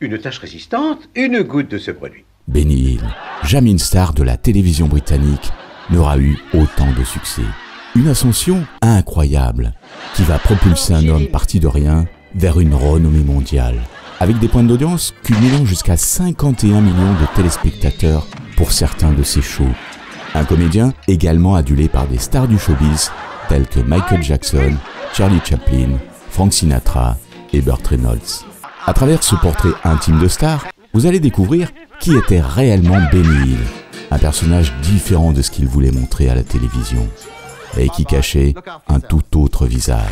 une tache résistante, une goutte de ce produit. Benny Hill, jamais une star de la télévision britannique n'aura eu autant de succès. Une ascension incroyable qui va propulser un homme parti de rien vers une renommée mondiale, avec des points d'audience culminant jusqu'à 51 millions de téléspectateurs pour certains de ses shows. Un comédien également adulé par des stars du showbiz tels que Michael Jackson, Charlie Chaplin, Frank Sinatra et Burt Reynolds. À travers ce portrait intime de star, vous allez découvrir qui était réellement Benny Hill, un personnage différent de ce qu'il voulait montrer à la télévision, et qui cachait un tout autre visage.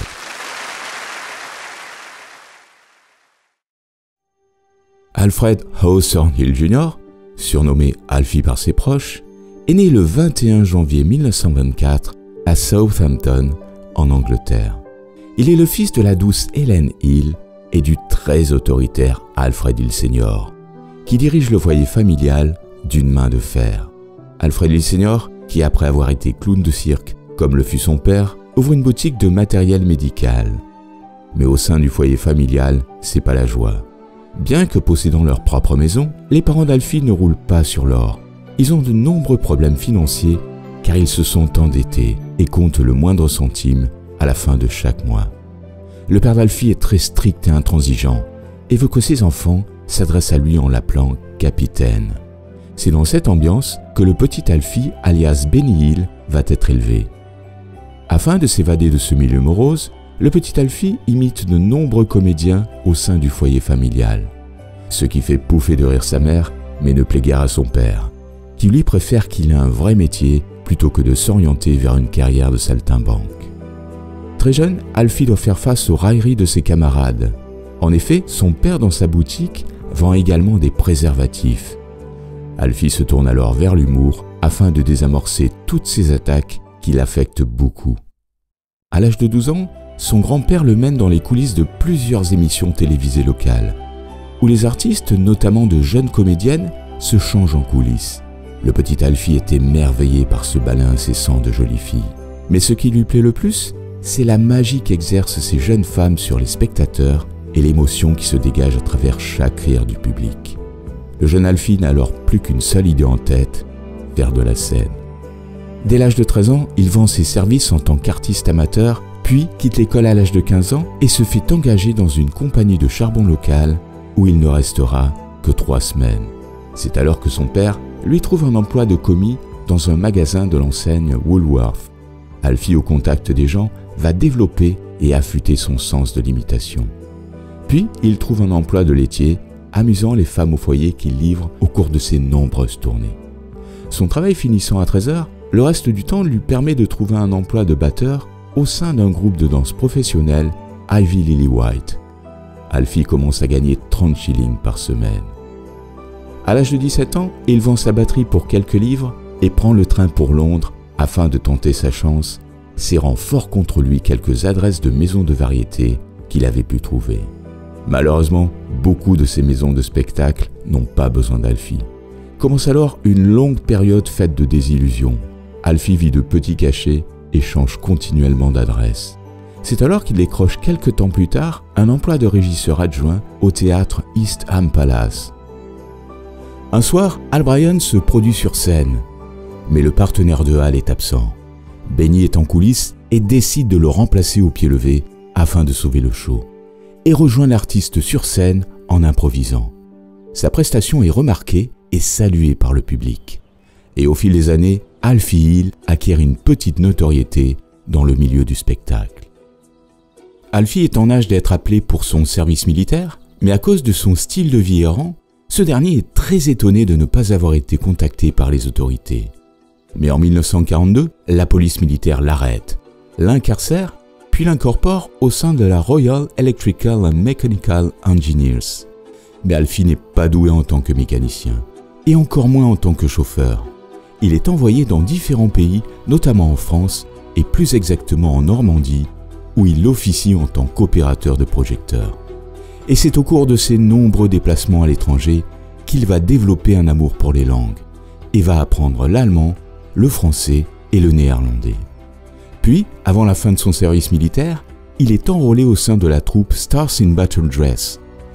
Alfred Hawthorne Hill Jr., surnommé Alfie par ses proches, est né le 21 janvier 1924 à Southampton, en Angleterre. Il est le fils de la douce Helen Hill et du très autoritaire Alfred Hill Sr., qui dirige le foyer familial d'une main de fer. Alfred Hill Sr., qui après avoir été clown de cirque, comme le fut son père, ouvre une boutique de matériel médical. Mais au sein du foyer familial, c'est pas la joie. Bien que possédant leur propre maison, les parents d'Alfie ne roulent pas sur l'or. Ils ont de nombreux problèmes financiers car ils se sont endettés et comptent le moindre centime à la fin de chaque mois. Le père d'Alfie est très strict et intransigeant et veut que ses enfants s'adressent à lui en l'appelant capitaine. C'est dans cette ambiance que le petit Alfie, alias Benny Hill, va être élevé. Afin de s'évader de ce milieu morose, le petit Alfie imite de nombreux comédiens au sein du foyer familial, ce qui fait pouffer de rire sa mère, mais ne plaît guère à son père, qui lui préfère qu'il ait un vrai métier plutôt que de s'orienter vers une carrière de saltimbanque. Très jeune, Alfie doit faire face aux railleries de ses camarades. En effet, son père dans sa boutique vend également des préservatifs. Alfie se tourne alors vers l'humour afin de désamorcer toutes ces attaques qui l'affectent beaucoup. À l'âge de 12 ans, son grand-père le mène dans les coulisses de plusieurs émissions télévisées locales, où les artistes, notamment de jeunes comédiennes, se changent en coulisses. Le petit Alfie est émerveillé par ce balai incessant de jolies filles. Mais ce qui lui plaît le plus, c'est la magie qu'exercent ces jeunes femmes sur les spectateurs et l'émotion qui se dégage à travers chaque rire du public. Le jeune Alfie n'a alors plus qu'une seule idée en tête, faire de la scène. Dès l'âge de 13 ans, il vend ses services en tant qu'artiste amateur, puis quitte l'école à l'âge de 15 ans et se fait engager dans une compagnie de charbon locale où il ne restera que 3 semaines. C'est alors que son père lui trouve un emploi de commis dans un magasin de l'enseigne Woolworth. Alfie, au contact des gens, va développer et affûter son sens de l'imitation. Puis, il trouve un emploi de laitier, amusant les femmes au foyer qu'il livre au cours de ses nombreuses tournées. Son travail finissant à 13h, le reste du temps lui permet de trouver un emploi de batteur au sein d'un groupe de danse professionnel, Ivy Lily White. Alfie commence à gagner 30 shillings par semaine. À l'âge de 17 ans, il vend sa batterie pour quelques livres et prend le train pour Londres afin de tenter sa chance, serrant fort contre lui quelques adresses de maisons de variété qu'il avait pu trouver. Malheureusement, beaucoup de ces maisons de spectacle n'ont pas besoin d'Alfie. Commence alors une longue période faite de désillusions. Alfie vit de petits cachets et change continuellement d'adresse. C'est alors qu'il décroche quelques temps plus tard un emploi de régisseur adjoint au théâtre East Ham Palace. Un soir, Hal Bryan se produit sur scène, mais le partenaire de Hal est absent. Benny est en coulisses et décide de le remplacer au pied levé afin de sauver le show, et rejoint l'artiste sur scène en improvisant. Sa prestation est remarquée et saluée par le public. Et au fil des années, Alfie Hill acquiert une petite notoriété dans le milieu du spectacle. Alfie est en âge d'être appelé pour son service militaire, mais à cause de son style de vie errant, ce dernier est très étonné de ne pas avoir été contacté par les autorités. Mais en 1942, la police militaire l'arrête, l'incarcère, puis l'incorpore au sein de la Royal Electrical and Mechanical Engineers. Mais Alfie n'est pas doué en tant que mécanicien, et encore moins en tant que chauffeur. Il est envoyé dans différents pays, notamment en France, et plus exactement en Normandie, où il officie en tant qu'opérateur de projecteurs. Et c'est au cours de ses nombreux déplacements à l'étranger qu'il va développer un amour pour les langues, et va apprendre l'allemand, le français et le néerlandais. Puis, avant la fin de son service militaire, il est enrôlé au sein de la troupe Stars in Battle Dress,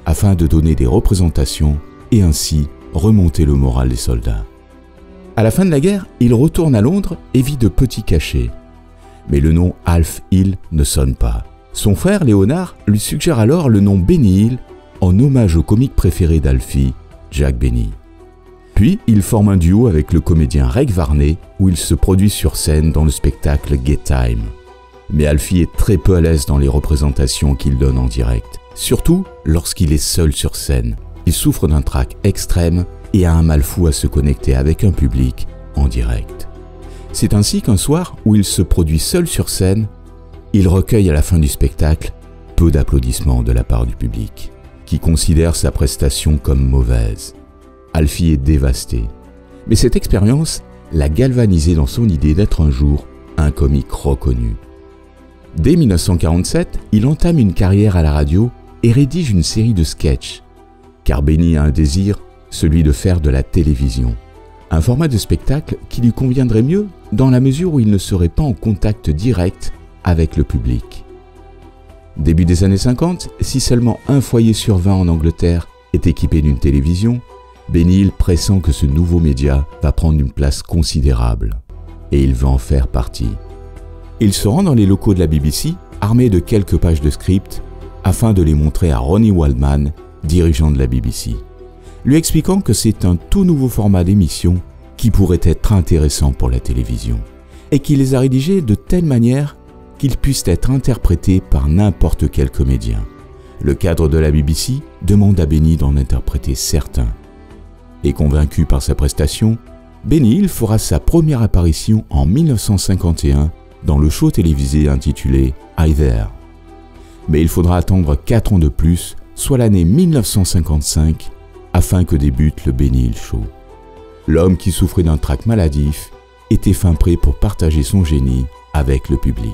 afin de donner des représentations et ainsi remonter le moral des soldats. À la fin de la guerre, il retourne à Londres et vit de petits cachets. Mais le nom Alf Hill ne sonne pas. Son frère Léonard lui suggère alors le nom Benny Hill en hommage au comique préféré d'Alfie, Jack Benny. Puis il forme un duo avec le comédien Reg Varney où il se produit sur scène dans le spectacle Get Time. Mais Alfie est très peu à l'aise dans les représentations qu'il donne en direct, surtout lorsqu'il est seul sur scène. Il souffre d'un trac extrême et a un mal fou à se connecter avec un public en direct. C'est ainsi qu'un soir où il se produit seul sur scène, il recueille à la fin du spectacle peu d'applaudissements de la part du public, qui considère sa prestation comme mauvaise. Alfie est dévasté. Mais cette expérience l'a galvanisé dans son idée d'être un jour un comique reconnu. Dès 1947, il entame une carrière à la radio et rédige une série de sketchs. Car Benny a un désir, celui de faire de la télévision. Un format de spectacle qui lui conviendrait mieux dans la mesure où il ne serait pas en contact direct avec le public. Début des années 50, si seulement un foyer sur 20 en Angleterre est équipé d'une télévision, Benny Hill pressent que ce nouveau média va prendre une place considérable. Et il veut en faire partie. Il se rend dans les locaux de la BBC, armé de quelques pages de script, afin de les montrer à Ronnie Waldman, dirigeant de la BBC, lui expliquant que c'est un tout nouveau format d'émission qui pourrait être intéressant pour la télévision, et qu'il les a rédigés de telle manière qu'ils puissent être interprétés par n'importe quel comédien. Le cadre de la BBC demande à Benny d'en interpréter certains. Et convaincu par sa prestation, Benny Hill fera sa première apparition en 1951 dans le show télévisé intitulé Hi There. Mais il faudra attendre 4 ans de plus, soit l'année 1955, afin que débute le Benny Hill Show. L'homme qui souffrait d'un trac maladif était fin prêt pour partager son génie avec le public.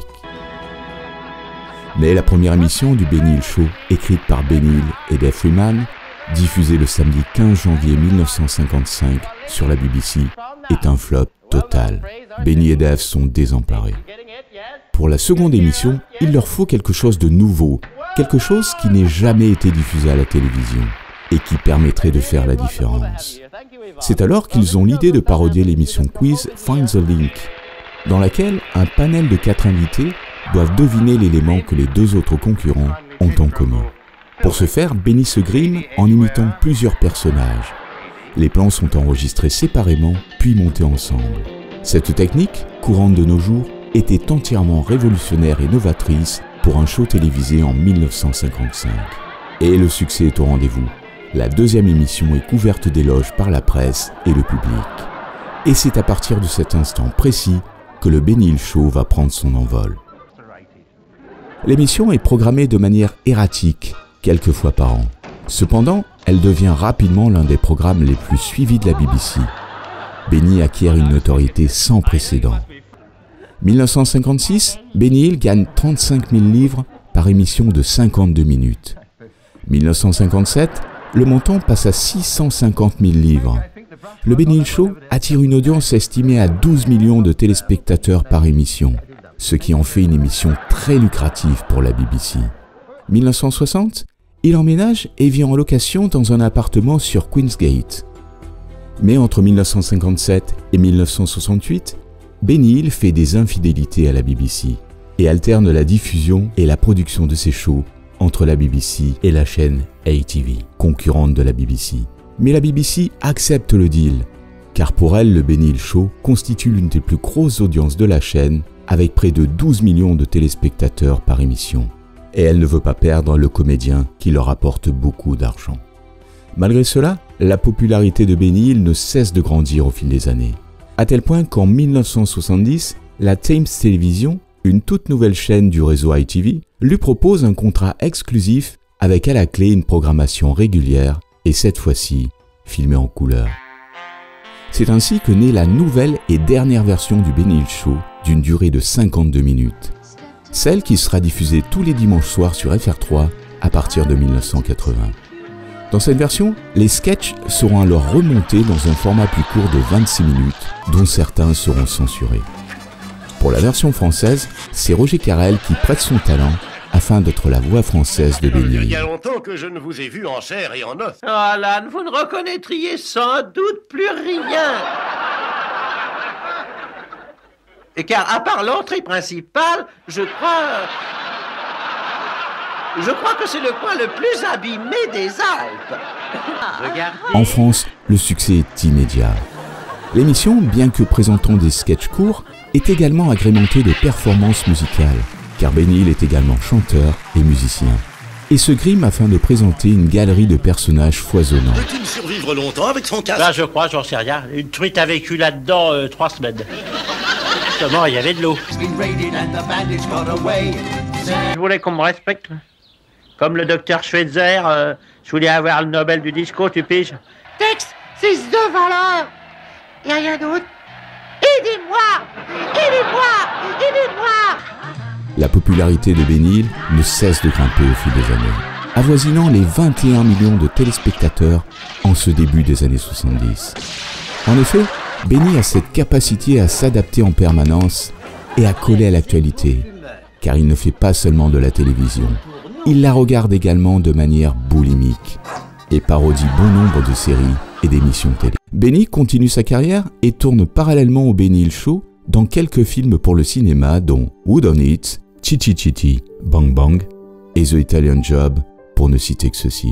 Mais la première émission du Benny Hill Show, écrite par Benny Hill et Dave Freeman, diffusée le samedi 15 janvier 1955 sur la BBC, est un flop total. Benny et Dave sont désemparés. Pour la seconde émission, il leur faut quelque chose de nouveau, quelque chose qui n'ait jamais été diffusé à la télévision et qui permettrait de faire la différence. C'est alors qu'ils ont l'idée de parodier l'émission quiz Find the Link, dans laquelle un panel de 4 invités doivent deviner l'élément que les 2 autres concurrents ont en commun. Pour ce faire, Benny se grime en imitant plusieurs personnages. Les plans sont enregistrés séparément, puis montés ensemble. Cette technique, courante de nos jours, était entièrement révolutionnaire et novatrice pour un show télévisé en 1955. Et le succès est au rendez-vous. La deuxième émission est couverte d'éloges par la presse et le public. Et c'est à partir de cet instant précis que le Benny Hill Show va prendre son envol. L'émission est programmée de manière erratique, quelques fois par an. Cependant, elle devient rapidement l'un des programmes les plus suivis de la BBC. Benny acquiert une notoriété sans précédent. 1956, Benny Hill gagne 35 000 livres par émission de 52 minutes. 1957, le montant passe à 650 000 livres. Le Benny Hill Show attire une audience estimée à 12 millions de téléspectateurs par émission, ce qui en fait une émission très lucrative pour la BBC. 1960, il emménage et vit en location dans un appartement sur Queensgate. Mais entre 1957 et 1968, Benny Hill fait des infidélités à la BBC et alterne la diffusion et la production de ses shows entre la BBC et la chaîne ATV, concurrente de la BBC. Mais la BBC accepte le deal, car pour elle, le Benny Hill Show constitue l'une des plus grosses audiences de la chaîne, avec près de 12 millions de téléspectateurs par émission. Et elle ne veut pas perdre le comédien qui leur apporte beaucoup d'argent. Malgré cela, la popularité de Benny Hill ne cesse de grandir au fil des années, à tel point qu'en 1970, la Thames Television, une toute nouvelle chaîne du réseau ITV, lui propose un contrat exclusif avec à la clé une programmation régulière et cette fois-ci filmée en couleur. C'est ainsi que naît la nouvelle et dernière version du Benny Hill Show d'une durée de 52 minutes, celle qui sera diffusée tous les dimanches soirs sur FR3 à partir de 1980. Dans cette version, les sketchs seront alors remontés dans un format plus court de 26 minutes, dont certains seront censurés. Pour la version française, c'est Roger Carrel qui prête son talent afin d'être la voix française de Benny Hill. Il y a longtemps que je ne vous ai vu en chair et en os. Oh, Alan, vous ne reconnaîtriez sans doute plus rien. Et car, à part l'entrée principale, je crois que c'est le coin le plus abîmé des Alpes. Regardez. En France, le succès est immédiat. L'émission, bien que présentant des sketchs courts, est également agrémentée de performances musicales, car Benny Hill est également chanteur et musicien, et se grime afin de présenter une galerie de personnages foisonnants. Peut-il survivre longtemps avec son casque? Là, je crois, j'en sais rien. Une truite a vécu là-dedans 3 semaines. Justement, il y avait de l'eau. Je voulais qu'on me respecte. Comme le docteur Schweitzer, je voulais avoir le Nobel du disco, tu piges. Texte, 6 de valeur. Y a rien d'autre. Aidez-moi! Aidez-moi! Aidez-moi! La popularité de Benny Hill ne cesse de grimper au fil des années, avoisinant les 21 millions de téléspectateurs en ce début des années 70. En effet, Benny a cette capacité à s'adapter en permanence et à coller à l'actualité, car il ne fait pas seulement de la télévision, il la regarde également de manière boulimique et parodie bon nombre de séries et d'émissions télé. Benny continue sa carrière et tourne parallèlement au Benny Hill Show dans quelques films pour le cinéma dont Who Done It, Chitty Chitty, Bang Bang et The Italian Job, pour ne citer que ceci.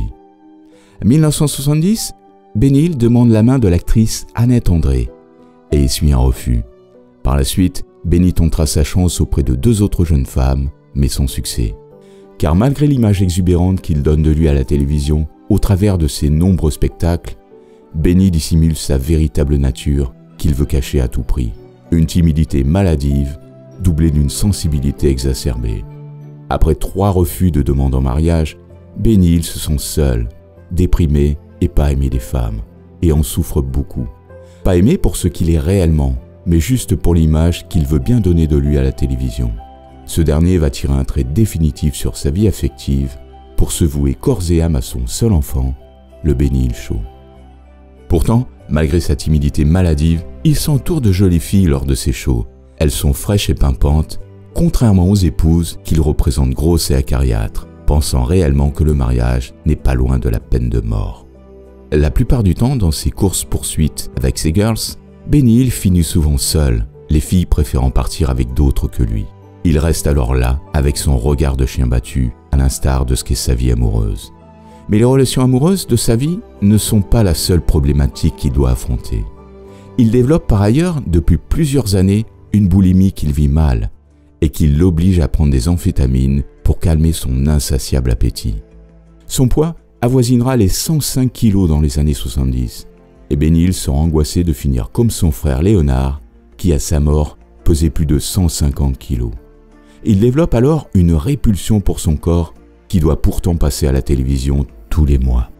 En 1970, Benny Hill demande la main de l'actrice Annette André et essuie un refus. Par la suite, Benny tentera sa chance auprès de 2 autres jeunes femmes, mais sans succès. Car malgré l'image exubérante qu'il donne de lui à la télévision, au travers de ses nombreux spectacles, Benny dissimule sa véritable nature qu'il veut cacher à tout prix. Une timidité maladive, doublée d'une sensibilité exacerbée. Après 3 refus de demande en mariage, Benny Hill se sent seul, déprimé et pas aimé des femmes, et en souffre beaucoup. Pas aimé pour ce qu'il est réellement, mais juste pour l'image qu'il veut bien donner de lui à la télévision. Ce dernier va tirer un trait définitif sur sa vie affective pour se vouer corps et âme à son seul enfant, le Benny Hill Show. Pourtant, malgré sa timidité maladive, il s'entoure de jolies filles lors de ses shows. Elles sont fraîches et pimpantes, contrairement aux épouses qu'il représente grosses et acariâtres, pensant réellement que le mariage n'est pas loin de la peine de mort. La plupart du temps, dans ses courses-poursuites avec ses girls, Benny Hill finit souvent seul, les filles préférant partir avec d'autres que lui. Il reste alors là, avec son regard de chien battu, à l'instar de ce qu'est sa vie amoureuse. Mais les relations amoureuses de sa vie ne sont pas la seule problématique qu'il doit affronter. Il développe par ailleurs, depuis plusieurs années, une boulimie qu'il vit mal et qui l'oblige à prendre des amphétamines pour calmer son insatiable appétit. Son poids avoisinera les 105 kilos dans les années 70 et Benny Hill sera angoissé de finir comme son frère Léonard qui, à sa mort, pesait plus de 150 kilos. Il développe alors une répulsion pour son corps qui doit pourtant passer à la télévision tous les mois.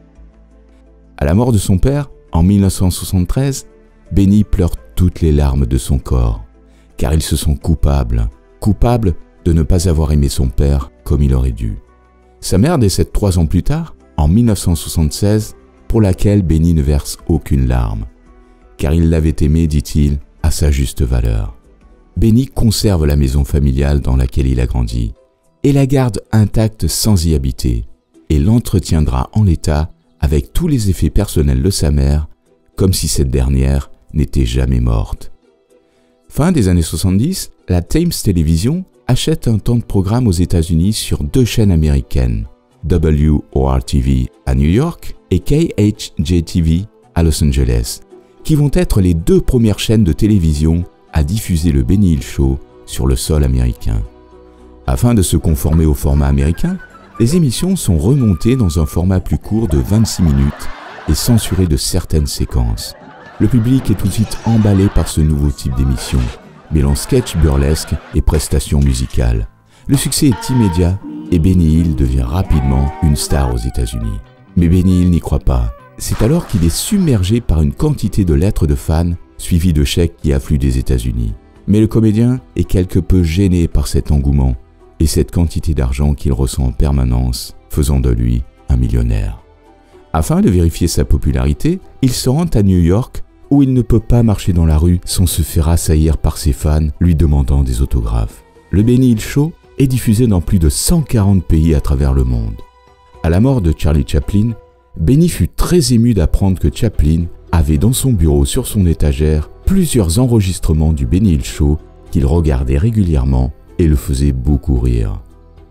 À la mort de son père, en 1973, Benny pleure toutes les larmes de son corps, car il se sent coupable de ne pas avoir aimé son père comme il aurait dû. Sa mère décède 3 ans plus tard, en 1976, pour laquelle Benny ne verse aucune larme, car il l'avait aimée, dit-il, à sa juste valeur. Benny conserve la maison familiale dans laquelle il a grandi et la garde intacte sans y habiter et l'entretiendra en l'état avec tous les effets personnels de sa mère comme si cette dernière n'était jamais morte. Fin des années 70, la Thames Television achète un temps de programme aux États-Unis sur 2 chaînes américaines, WOR-TV à New York et KHJ-TV à Los Angeles, qui vont être les 2 premières chaînes de télévision à diffuser le Benny Hill Show sur le sol américain. Afin de se conformer au format américain, les émissions sont remontées dans un format plus court de 26 minutes et censurées de certaines séquences. Le public est tout de suite emballé par ce nouveau type d'émission, mêlant sketch burlesque et prestations musicales. Le succès est immédiat et Benny Hill devient rapidement une star aux États-Unis. Mais Benny Hill n'y croit pas. C'est alors qu'il est submergé par une quantité de lettres de fans suivi de chèques qui affluent des États-Unis. Mais le comédien est quelque peu gêné par cet engouement et cette quantité d'argent qu'il ressent en permanence, faisant de lui un millionnaire. Afin de vérifier sa popularité, il se rend à New York où il ne peut pas marcher dans la rue sans se faire assaillir par ses fans lui demandant des autographes. Le Benny Hill Show est diffusée dans plus de 140 pays à travers le monde. À la mort de Charlie Chaplin, Benny fut très ému d'apprendre que Chaplin avait dans son bureau sur son étagère plusieurs enregistrements du Benny Hill Show qu'il regardait régulièrement et le faisait beaucoup rire.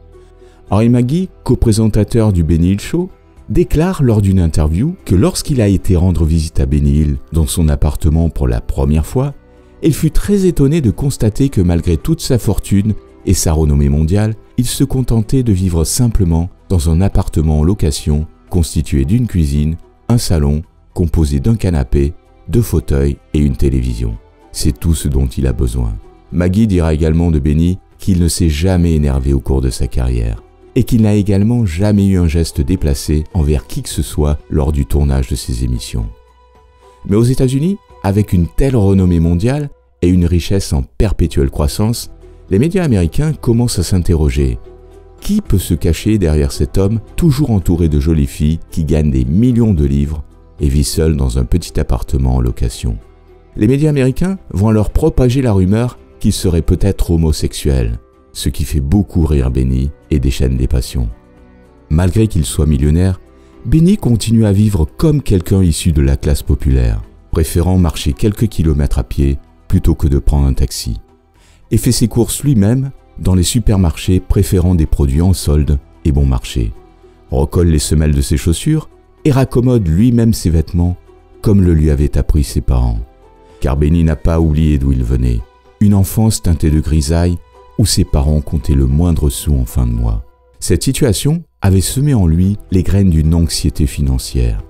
Henry Magee, coprésentateur du Benny Hill Show, déclare lors d'une interview que lorsqu'il a été rendre visite à Benny Hill dans son appartement pour la première fois, il fut très étonné de constater que malgré toute sa fortune et sa renommée mondiale, il se contentait de vivre simplement dans un appartement en location constitué d'une cuisine, un salon composé d'un canapé, 2 fauteuils et une télévision. C'est tout ce dont il a besoin. Magee dira également de Benny qu'il ne s'est jamais énervé au cours de sa carrière et qu'il n'a également jamais eu un geste déplacé envers qui que ce soit lors du tournage de ses émissions. Mais aux États-Unis, avec une telle renommée mondiale et une richesse en perpétuelle croissance, les médias américains commencent à s'interroger. Qui peut se cacher derrière cet homme toujours entouré de jolies filles qui gagnent des millions de livres et vit seul dans un petit appartement en location? Les médias américains vont alors propager la rumeur qu'il serait peut-être homosexuel, ce qui fait beaucoup rire Benny et déchaîne les passions. Malgré qu'il soit millionnaire, Benny continue à vivre comme quelqu'un issu de la classe populaire, préférant marcher quelques kilomètres à pied plutôt que de prendre un taxi, et fait ses courses lui-même dans les supermarchés préférant des produits en solde et bon marché, recolle les semelles de ses chaussures et raccommode lui-même ses vêtements comme le lui avaient appris ses parents. Car Benny n'a pas oublié d'où il venait, une enfance teintée de grisaille où ses parents comptaient le moindre sou en fin de mois. Cette situation avait semé en lui les graines d'une anxiété financière.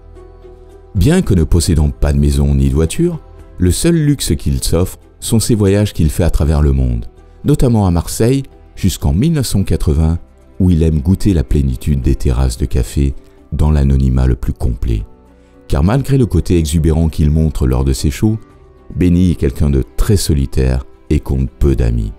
Bien que ne possédant pas de maison ni de voiture, le seul luxe qu'il s'offre sont ces voyages qu'il fait à travers le monde, notamment à Marseille jusqu'en 1980 où il aime goûter la plénitude des terrasses de café dans l'anonymat le plus complet. Car malgré le côté exubérant qu'il montre lors de ses shows, Benny est quelqu'un de très solitaire et compte peu d'amis.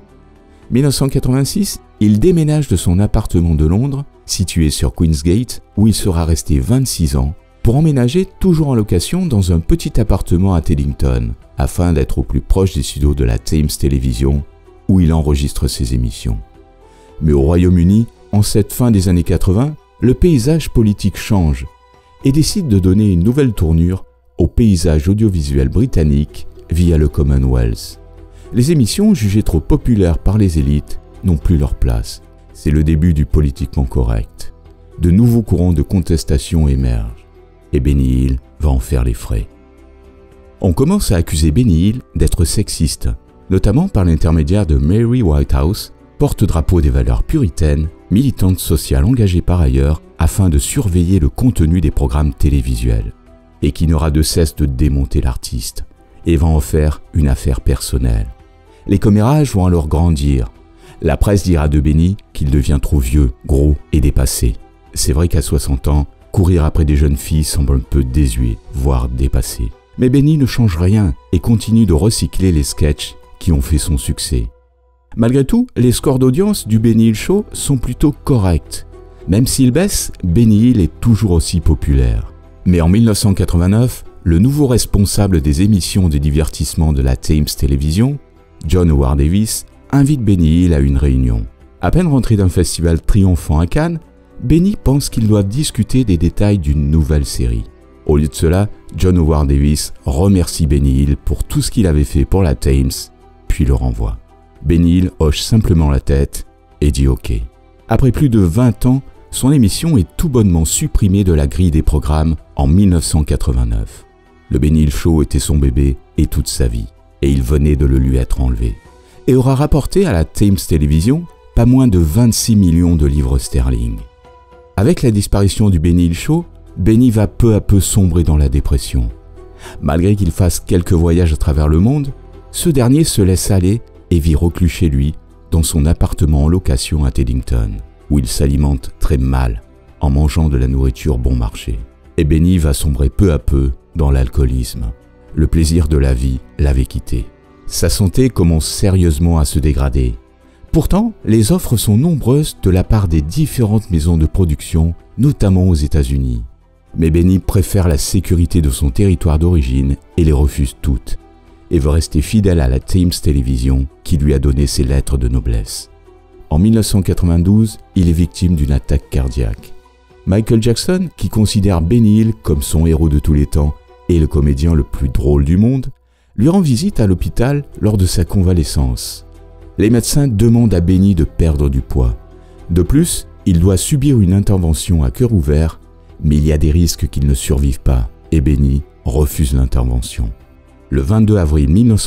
1986, il déménage de son appartement de Londres, situé sur Queensgate, où il sera resté 26 ans, pour emménager toujours en location dans un petit appartement à Teddington, afin d'être au plus proche des studios de la Thames Television, où il enregistre ses émissions. Mais au Royaume-Uni, en cette fin des années 80, le paysage politique change et décide de donner une nouvelle tournure au paysage audiovisuel britannique via le Commonwealth. Les émissions jugées trop populaires par les élites n'ont plus leur place. C'est le début du politiquement correct. De nouveaux courants de contestation émergent et Benny Hill va en faire les frais. On commence à accuser Benny Hill d'être sexiste, notamment par l'intermédiaire de Mary Whitehouse, porte-drapeau des valeurs puritaines, militante sociale engagée par ailleurs afin de surveiller le contenu des programmes télévisuels, et qui n'aura de cesse de démonter l'artiste, et va en faire une affaire personnelle. Les commérages vont alors grandir. La presse dira de Benny qu'il devient trop vieux, gros et dépassé. C'est vrai qu'à 60 ans, courir après des jeunes filles semble un peu désuet, voire dépassé. Mais Benny ne change rien et continue de recycler les sketchs qui ont fait son succès. Malgré tout, les scores d'audience du Benny Hill Show sont plutôt corrects. Même s'ils baissent, Benny Hill est toujours aussi populaire. Mais en 1989, le nouveau responsable des émissions de divertissement de la Thames Television, John Howard Davis, invite Benny Hill à une réunion. À peine rentré d'un festival triomphant à Cannes, Benny pense qu'il doit discuter des détails d'une nouvelle série. Au lieu de cela, John Howard Davis remercie Benny Hill pour tout ce qu'il avait fait pour la Thames, puis le renvoie. Benny Hill hoche simplement la tête et dit OK. Après plus de 20 ans, son émission est tout bonnement supprimée de la grille des programmes en 1989. Le Benny Hill Show était son bébé et toute sa vie, et il venait de le lui être enlevé. Et aura rapporté à la Thames Television pas moins de 26 millions de livres sterling. Avec la disparition du Benny Hill Show, Benny va peu à peu sombrer dans la dépression. Malgré qu'il fasse quelques voyages à travers le monde, ce dernier se laisse aller et vit reclus chez lui dans son appartement en location à Teddington, où il s'alimente très mal en mangeant de la nourriture bon marché. Et Benny va sombrer peu à peu dans l'alcoolisme. Le plaisir de la vie l'avait quitté. Sa santé commence sérieusement à se dégrader. Pourtant, les offres sont nombreuses de la part des différentes maisons de production, notamment aux États-Unis. Mais Benny préfère la sécurité de son territoire d'origine et les refuse toutes, et veut rester fidèle à la Thames Television qui lui a donné ses lettres de noblesse. En 1992, il est victime d'une attaque cardiaque. Michael Jackson, qui considère Benny Hill comme son héros de tous les temps et le comédien le plus drôle du monde, lui rend visite à l'hôpital lors de sa convalescence. Les médecins demandent à Benny de perdre du poids. De plus, il doit subir une intervention à cœur ouvert, mais il y a des risques qu'il ne survive pas et Benny refuse l'intervention. Le 22 avril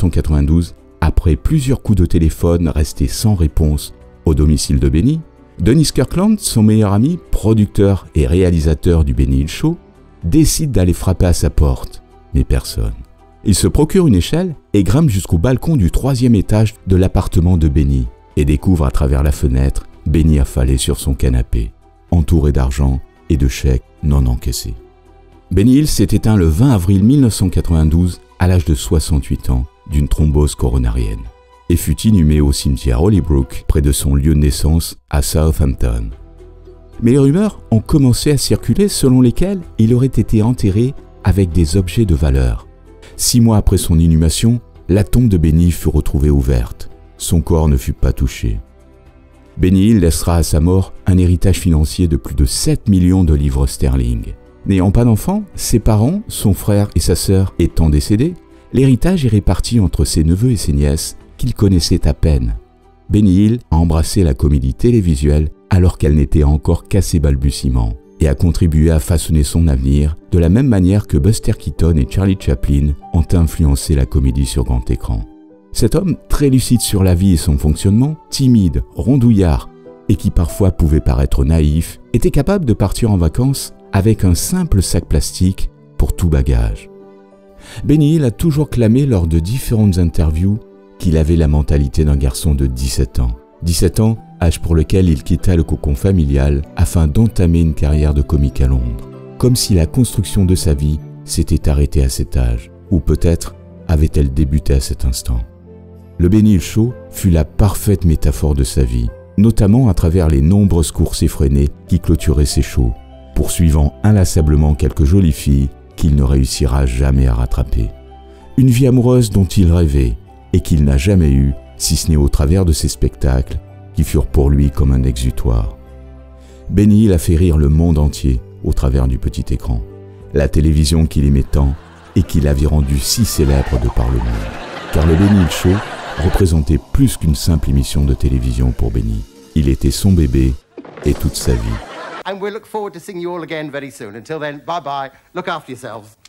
1992, après plusieurs coups de téléphone restés sans réponse au domicile de Benny, Dennis Kirkland, son meilleur ami, producteur et réalisateur du Benny Hill Show, décide d'aller frapper à sa porte, mais personne. Il se procure une échelle et grimpe jusqu'au balcon du 3e étage de l'appartement de Benny et découvre à travers la fenêtre Benny affalé sur son canapé, entouré d'argent et de chèques non encaissés. Benny Hill s'est éteint le 20 avril 1992 à l'âge de 68 ans d'une thrombose coronarienne et fut inhumé au cimetière Hollybrook près de son lieu de naissance à Southampton. Mais les rumeurs ont commencé à circuler selon lesquelles il aurait été enterré avec des objets de valeur. 6 mois après son inhumation, la tombe de Benny fut retrouvée ouverte. Son corps ne fut pas touché. Benny Hill laissera à sa mort un héritage financier de plus de 7 millions de livres sterling. N'ayant pas d'enfant, ses parents, son frère et sa sœur étant décédés, l'héritage est réparti entre ses neveux et ses nièces qu'il connaissait à peine. Benny Hill a embrassé la comédie télévisuelle alors qu'elle n'était encore qu'à ses balbutiements et a contribué à façonner son avenir de la même manière que Buster Keaton et Charlie Chaplin ont influencé la comédie sur grand écran. Cet homme, très lucide sur la vie et son fonctionnement, timide, rondouillard et qui parfois pouvait paraître naïf, était capable de partir en vacances avec un simple sac plastique pour tout bagage. Benny Hill a toujours clamé lors de différentes interviews qu'il avait la mentalité d'un garçon de 17 ans. 17 ans, âge pour lequel il quitta le cocon familial afin d'entamer une carrière de comique à Londres. Comme si la construction de sa vie s'était arrêtée à cet âge, ou peut-être avait-elle débuté à cet instant. Le Benny Hill Show fut la parfaite métaphore de sa vie, notamment à travers les nombreuses courses effrénées qui clôturaient ses shows, poursuivant inlassablement quelques jolies filles qu'il ne réussira jamais à rattraper. Une vie amoureuse dont il rêvait et qu'il n'a jamais eue, si ce n'est au travers de ses spectacles qui furent pour lui comme un exutoire. Benny Hill a fait rire le monde entier au travers du petit écran, la télévision qu'il aimait tant et qui l'avait rendu si célèbre de par le monde. Car le Benny Hill Show représentait plus qu'une simple émission de télévision pour Benny. Il était son bébé et toute sa vie. And we'll look forward to seeing you all again very soon. Until then, bye-bye. Look after yourselves.